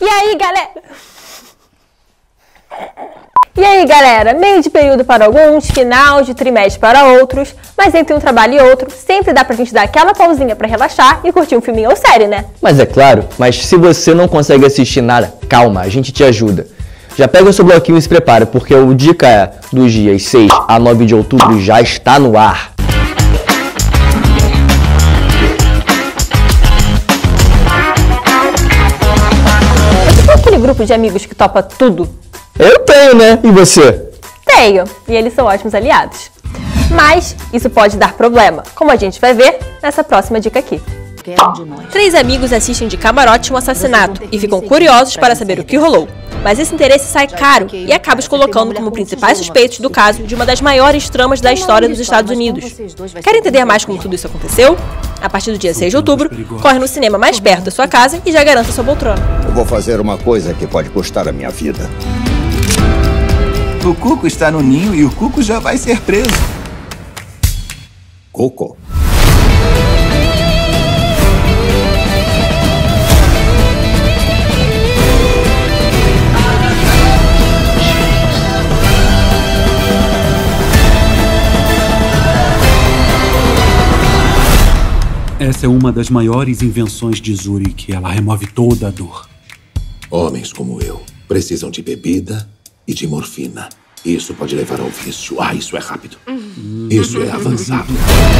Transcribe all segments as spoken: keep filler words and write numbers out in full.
E aí, galera? E aí, galera? Meio de período para alguns, final de trimestre para outros, mas entre um trabalho e outro, sempre dá pra gente dar aquela pausinha pra relaxar e curtir um filminho ou série, né? Mas é claro, mas se você não consegue assistir nada, calma, a gente te ajuda. Já pega o seu bloquinho e se prepara, porque o Dica dos dias seis a nove de outubro já está no ar. Você tem aquele grupo de amigos que topa tudo? Eu tenho, né? E você? Tenho, e eles são ótimos aliados. Mas isso pode dar problema, como a gente vai ver nessa próxima dica aqui. Três amigos assistem de camarote um assassinato e ficam curiosos para saber o que rolou. Mas esse interesse sai caro e acaba os colocando como principais suspeitos do caso de uma das maiores tramas da história dos Estados Unidos. Quer entender mais como tudo isso aconteceu? A partir do dia seis de outubro, corre no cinema mais perto da sua casa e já garanta sua poltrona. Eu vou fazer uma coisa que pode custar a minha vida. O Cuco está no ninho e o Cuco já vai ser preso. Cuco. Essa é uma das maiores invenções de Zurich. Ela remove toda a dor. Homens como eu precisam de bebida e de morfina. Isso pode levar ao vício. Ah, isso é rápido. Isso é avançado.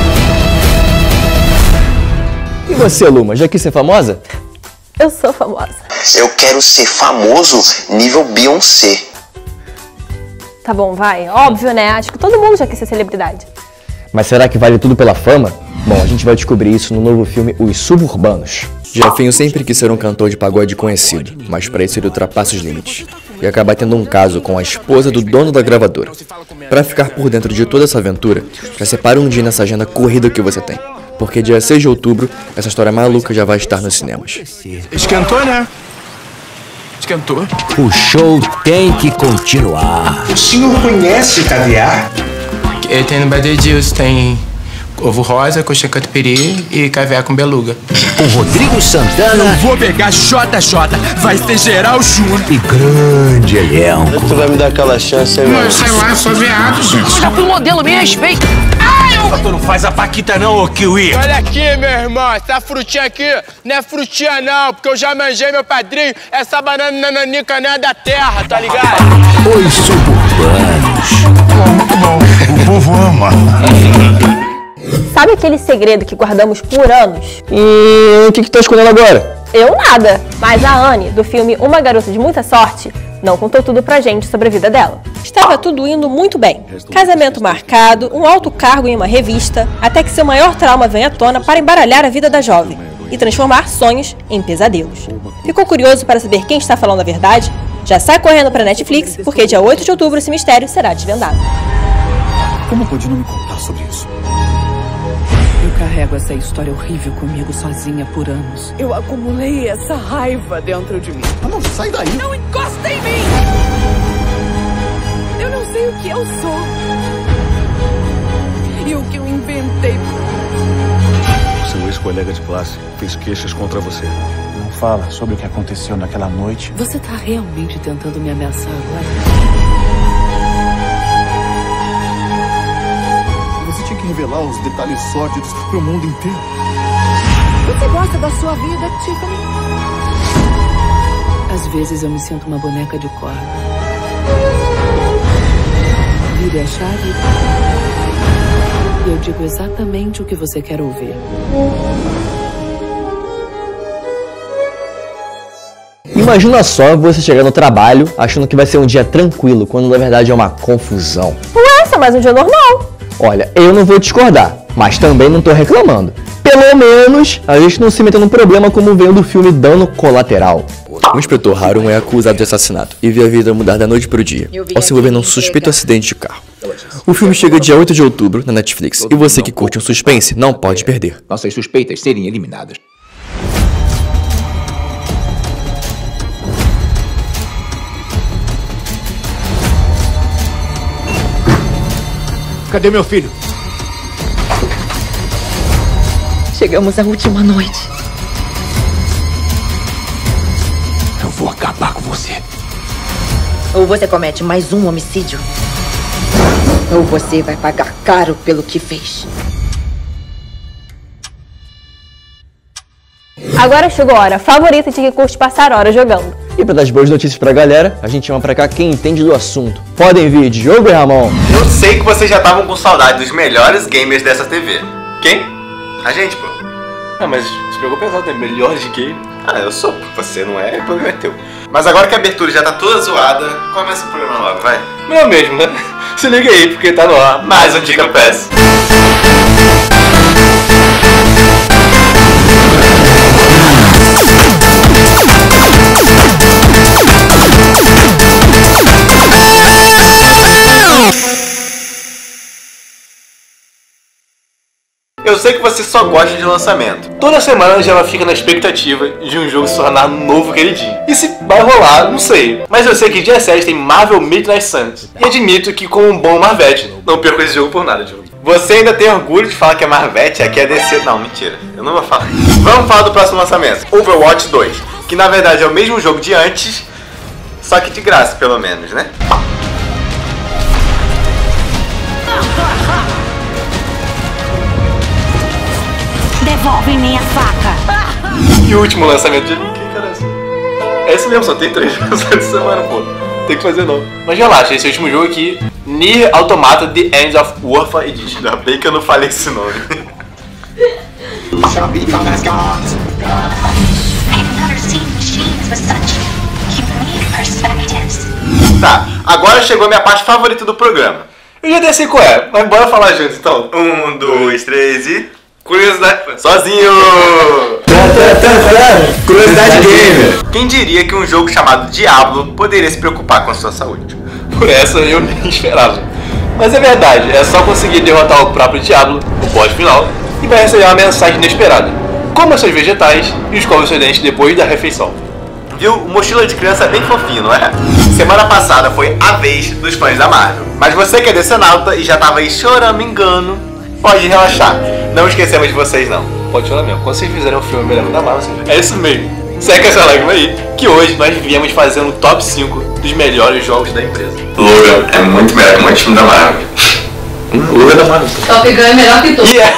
E você, Luma, já quis ser famosa? Eu sou famosa. Eu quero ser famoso nível Beyoncé. Tá bom, vai. Óbvio, né? Acho que todo mundo já quer ser celebridade. Mas será que vale tudo pela fama? Bom, a gente vai descobrir isso no novo filme Os Suburbanos. Jefinho sempre quis ser um cantor de pagode conhecido, mas para isso ele ultrapassa os limites e acaba tendo um caso com a esposa do dono da gravadora. Para ficar por dentro de toda essa aventura, já separa um dia nessa agenda corrida que você tem, porque dia seis de outubro, essa história maluca já vai estar nos cinemas. Esquentou, né? Esquentou. O show tem que continuar. O senhor conhece caviar? Tem no Badê Dias, tem ovo rosa, coxinha catupiry e caviar com beluga. O Rodrigo Santana. Eu vou pegar J J, vai ser geral Júnior. E grande elenco. Tu vai me dar aquela chance aí, Mas sei lá, sou viado, gente. Já fui modelo, me respeita. Tu não faz a paquita não, ô Kiwi. Olha aqui, meu irmão, essa frutinha aqui não é frutinha não, porque eu já manjei meu padrinho, essa banana nananica não é da terra, tá ligado? Os Suburbanos. Muito bom. O povo ama. Sabe aquele segredo que guardamos por anos? E o que que tá escondendo agora? Eu nada, mas a Anne, do filme Uma Garota de Muita Sorte, não contou tudo pra gente sobre a vida dela. Estava tudo indo muito bem. Casamento marcado, um alto cargo em uma revista, até que seu maior trauma vem à tona para embaralhar a vida da jovem e transformar sonhos em pesadelos. Ficou curioso para saber quem está falando a verdade? Já sai correndo pra Netflix, porque dia oito de outubro esse mistério será desvendado. Como pode não me contar sobre isso? Eu carrego essa história horrível comigo sozinha por anos. Eu acumulei essa raiva dentro de mim. Ah, não, sai daí. Não encosta em mim! Eu não sei o que eu sou. E o que eu inventei. Seu ex-colega de classe fez queixas contra você. Não fala sobre o que aconteceu naquela noite. Você tá realmente tentando me ameaçar agora? Você tinha que revelar os detalhes sórdidos pro mundo inteiro. Você gosta da sua vida, Tiffany? Às vezes eu me sinto uma boneca de corda. Vire a chave e eu digo exatamente o que você quer ouvir. Imagina só você chegar no trabalho achando que vai ser um dia tranquilo, quando na verdade é uma confusão. Ué, só mais um dia normal. Olha, eu não vou discordar, mas também não tô reclamando. Pelo menos a gente não se meteu num problema como veio do filme Dano Colateral. O inspetor Harum é acusado de assassinato e vê a vida mudar da noite pro dia, ao se envolver num suspeito acidente de carro. O filme chega dia oito de outubro na Netflix e você que curte um suspense não pode perder. Nossas suspeitas serem eliminadas. Cadê meu filho? Chegamos à última noite. Eu vou Ou você comete mais um homicídio, ou você vai pagar caro pelo que fez. Agora chegou a hora favorita de quem curte passar horas jogando. E pra dar as boas notícias pra galera, a gente chama pra cá quem entende do assunto. Podem vir, Diogo e Ramon. Eu sei que vocês já estavam com saudade dos melhores gamers dessa T V. Quem? A gente, pô. Ah, mas você pegou pesado, é melhor de game. Ah, eu sou, você não é, o problema é teu. Mas agora que a abertura já tá toda zoada, começa o programa logo, vai. Não mesmo, né? Se liga aí, porque tá no ar mais um Diga P E S. Eu sei que você só gosta de lançamento. Toda semana a Angela fica na expectativa de um jogo se tornar um novo queridinho. E se vai rolar, não sei. Mas eu sei que dia sete tem Marvel Midnight Suns. E admito que, como um bom Marvete, não perco esse jogo por nada, Diogo. Você ainda tem orgulho de falar que é Marvete, aqui é D C. Não, mentira. Eu não vou falar. Vamos falar do próximo lançamento. Overwatch dois. Que na verdade é o mesmo jogo de antes, só que de graça, pelo menos, né? Devolve minha faca. E o último lançamento de... Que cara é esse? É esse mesmo, só tem três lançamentos de semana, pô. Tem que fazer não. Mas relaxa, esse último jogo aqui, Nier Automata The End of Warfare Edition. Ainda bem que eu não falei esse nome. Tá, agora chegou a minha parte favorita do programa. Eu já até sei qual é, mas bora falar junto então. Um, dois, três e... Curiosidade... Sozinho! Curiosidade gamer! Quem diria que um jogo chamado Diablo poderia se preocupar com a sua saúde? Por essa eu nem esperava. Mas é verdade, é só conseguir derrotar o próprio Diablo, o boss final, e vai receber uma mensagem inesperada. Coma seus vegetais e escove seus dentes depois da refeição. Viu? O mochila de criança é bem fofinho, não é? Semana passada foi a vez dos fãs da Marvel. Mas você que é decenalta e já tava aí chorando engano, pode relaxar. Não esquecemos de vocês, não. Pode chorar mesmo. Quando vocês fizerem um filme melhor da Marvel, é isso mesmo. Segue essa lágrima aí, que hoje nós viemos fazendo o top cinco dos melhores jogos da empresa. Logan é muito melhor que um monte de filme da Marvel. Hum, Logan é da Marvel. Top Gun é melhor que tudo. Yeah.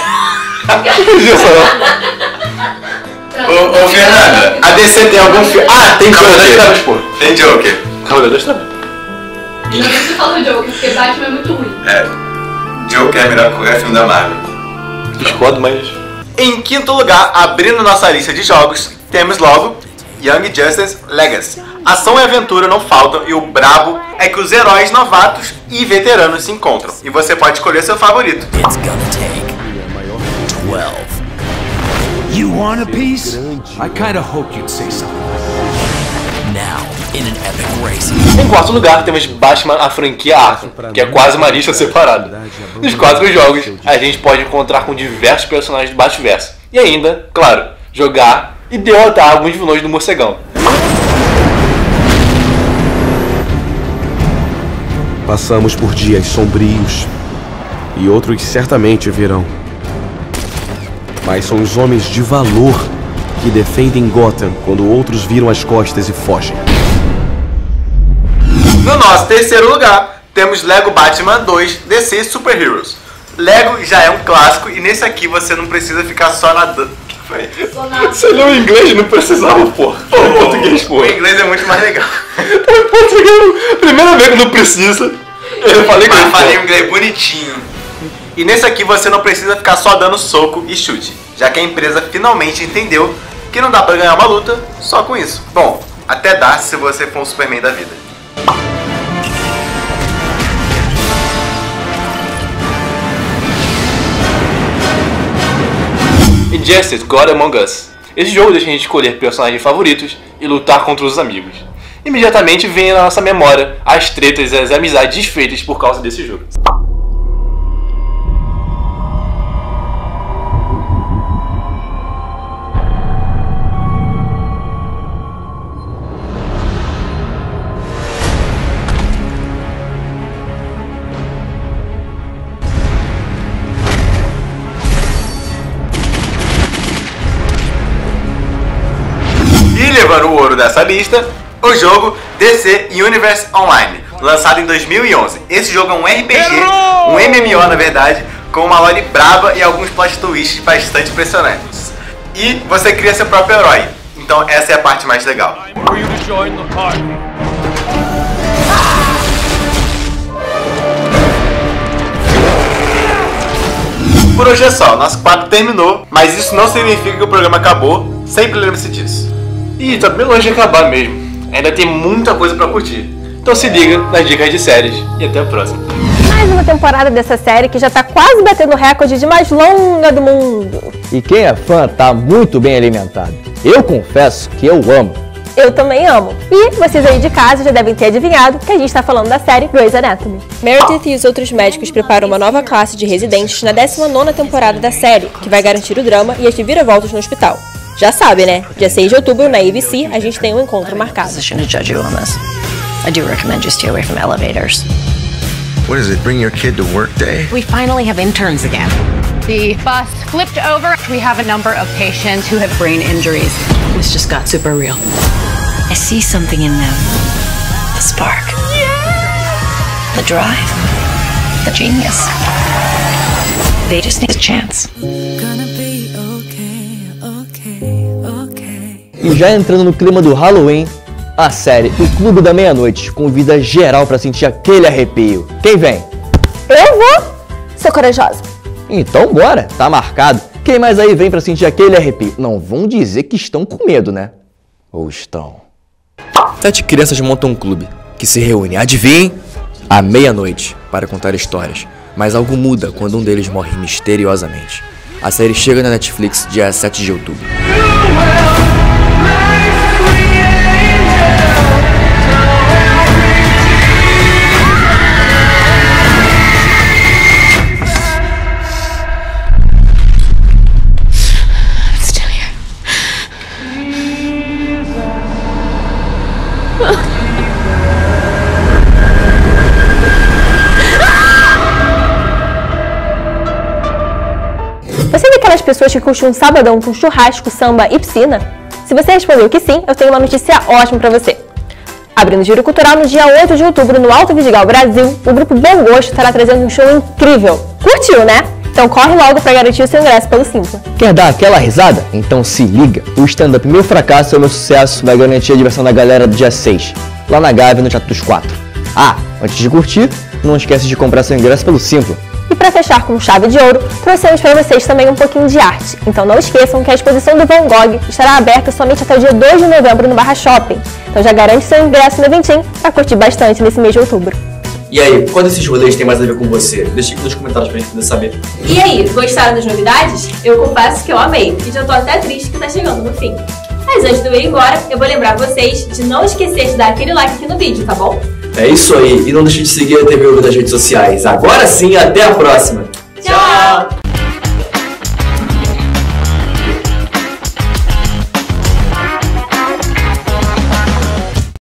Ô, ô Fernanda, a D C tem algum filme... Ah, tem Joker. Pô. Tem Joker. Cavaleiro das Trevas. Não sei se fala do Joker, porque Batman é muito ruim. É. Joker é melhor que qualquer filme da Marvel. Discordo, mas... Em quinto lugar, abrindo nossa lista de jogos, temos logo Young Justice Legacy. Ação e aventura não faltam e o brabo é que os heróis novatos e veteranos se encontram. E você pode escolher seu favorito. It's gonna take twelve. You want a piece? I kinda hoped you'd say something. Now, in an epic race. Em quarto lugar, temos Batman, a franquia Arkham, que é quase uma lista separada. Nos quatro jogos, a gente pode encontrar com diversos personagens do Batverso. E ainda, claro, jogar e derrotar alguns vilões do morcegão. Passamos por dias sombrios e outros certamente virão. Mas são os homens de valor que defendem Gotham quando outros viram as costas e fogem. No nosso terceiro lugar, temos Lego Batman dois D C Super Heroes. Lego já é um clássico e nesse aqui você não precisa ficar só nadando. O que foi? Você leu em inglês? Não precisava, pô. Ou em português, pô. O inglês é muito mais legal. Em português, primeira vez que não precisa. Eu falei que eu falei em inglês bonitinho. E nesse aqui você não precisa ficar só dando soco e chute, já que a empresa finalmente entendeu que não dá pra ganhar uma luta só com isso. Bom, até dá se você for um Superman da vida. Injustice God Among Us. Esse jogo deixa a gente escolher personagens favoritos e lutar contra os amigos. Imediatamente vem na nossa memória as tretas e as amizades desfeitas por causa desse jogo. E levando o ouro dessa lista, o jogo D C Universe Online, lançado em dois mil e onze. Esse jogo é um R P G, Errou! um M M O na verdade, com uma lore braba e alguns plot twists bastante impressionantes. E você cria seu próprio herói, então essa é a parte mais legal. Por hoje é só, nosso quadro terminou, mas isso não significa que o programa acabou, sempre lembre-se disso. E tá bem longe de acabar mesmo, ainda tem muita coisa pra curtir. Então se liga nas dicas de séries e até a próxima. Mais uma temporada dessa série que já tá quase batendo o recorde de mais longa do mundo. E quem é fã tá muito bem alimentado. Eu confesso que eu amo. Eu também amo. E vocês aí de casa já devem ter adivinhado que a gente está falando da série Grey's Anatomy. Meredith e os outros médicos preparam uma nova classe de residentes na décima nona temporada da série, que vai garantir o drama e as reviravoltas no hospital. Já sabe, né? Dia seis de outubro, na A B C, a gente tem um encontro marcado. I do recommend you stay away from elevators. What is it, bring your kid to work day? We finally have interns again. The bus flipped over. We have a number of patients who have brain injuries. This just got super real. I see something in them. The spark. Yeah! The drive. The genius. They just need a chance. Gonna be okay, okay, okay. E já entrando no clima do Halloween, a série O Clube da Meia-Noite convida geral pra sentir aquele arrepio. Quem vem? Eu vou! Sou corajosa. Então bora, tá marcado. Quem mais aí vem pra sentir aquele arrepio? Não vão dizer que estão com medo, né? Ou estão? Sete crianças montam um clube que se reúne, adivinhem, à meia-noite para contar histórias. Mas algo muda quando um deles morre misteriosamente. A série chega na Netflix dia sete de outubro. Você é daquelas pessoas que curtem um sabadão com churrasco, samba e piscina? Se você respondeu que sim, eu tenho uma notícia ótima pra você. Abrindo Giro Cultural no dia oito de outubro no Alto Vidigal Brasil, o grupo Bom Gosto estará trazendo um show incrível. Curtiu, né? Então corre logo pra garantir o seu ingresso pelo Simpla. Quer dar aquela risada? Então se liga! O stand-up Meu Fracasso é o Meu Sucesso vai garantir a diversão da galera do dia seis, lá na Gávea, no Teatro dos Quatro. Ah, antes de curtir, não esquece de comprar seu ingresso pelo Simpla. E para fechar com chave de ouro, trouxemos para vocês também um pouquinho de arte. Então não esqueçam que a exposição do Van Gogh estará aberta somente até o dia dois de novembro no Barra Shopping. Então já garante seu ingresso no eventinho para curtir bastante nesse mês de outubro. E aí, qual desses rolês tem mais a ver com você? Deixa aqui nos comentários pra gente poder saber. E aí, gostaram das novidades? Eu confesso que eu amei e já tô até triste que tá chegando no fim. Mas antes de eu ir embora, eu vou lembrar vocês de não esquecer de dar aquele like aqui no vídeo, tá bom? É isso aí, e não deixe de seguir a T V U nas redes sociais. Agora sim, até a próxima! Tchau!